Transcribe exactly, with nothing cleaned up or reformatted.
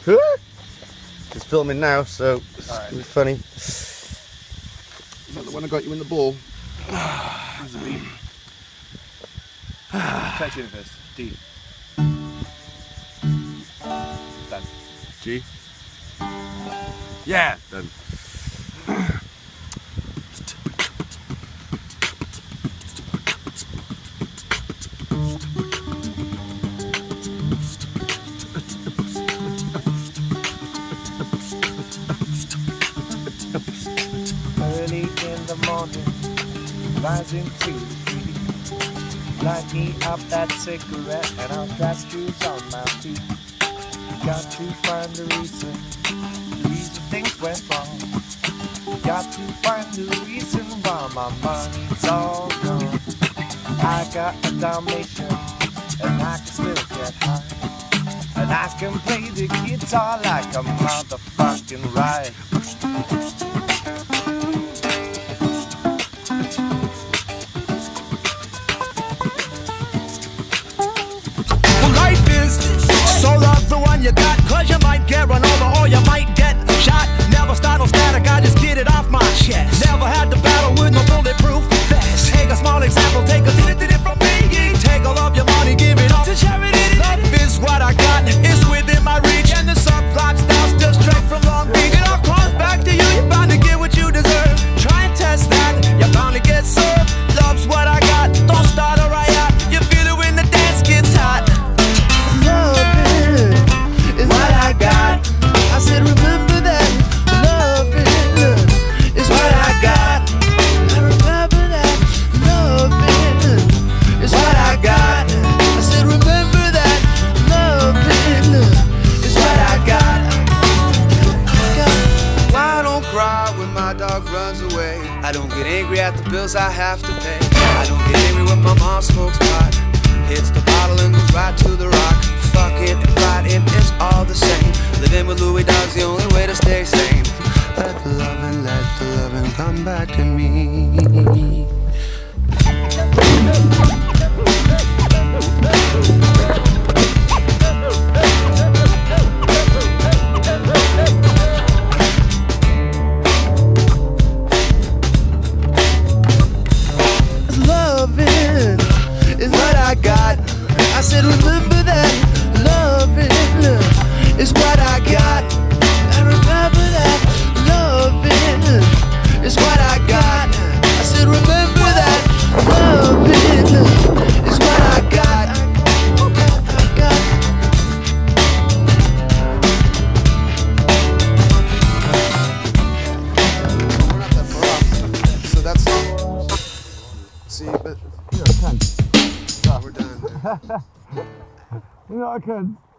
It's filming now, so it's right. gonna be funny. Is that the one I got you in the ball? Who's the B? Touch it first. D. Done. G. Yeah, done. Early in the morning, rising to the feet. Light me up that cigarette and I'll cast shoes on my feet. Got to find the reason, the reason things went wrong. Got to find the reason why my money's all gone. I got a Dalmatian and I can still get high. And I can play the guitar like a motherfucking riot. So love the one you got, cause you might get run over or you might get shot. Never start no static, I just get it off my chest. Never had to battle with no bulletproof vest. Take a small example, take a did it from me. Take all of your money, give it all to charity. Love is what I got, it's within my reach. And the subplot starts just straight from Long Beach. It all comes back to you, you're bound to get what you deserve. Try and test that, you're bound to get served. Love's what I got, don't start a riot. You feel it when the dance gets hot. I don't get angry at the bills I have to pay. I don't get angry when my mom smokes pot, hits the bottle and goes right to the rock. Fucking and fighting is all the same. Living with Louis Dog's the only way to stay sane. Let the loving, let the loving come back to me. I said remember that loving is what I got. I remember that loving is what I got. I said remember that loving is what I got. I got. We're not that far off. So that's see, but Yeah, I can. we're done. Yeah, I can.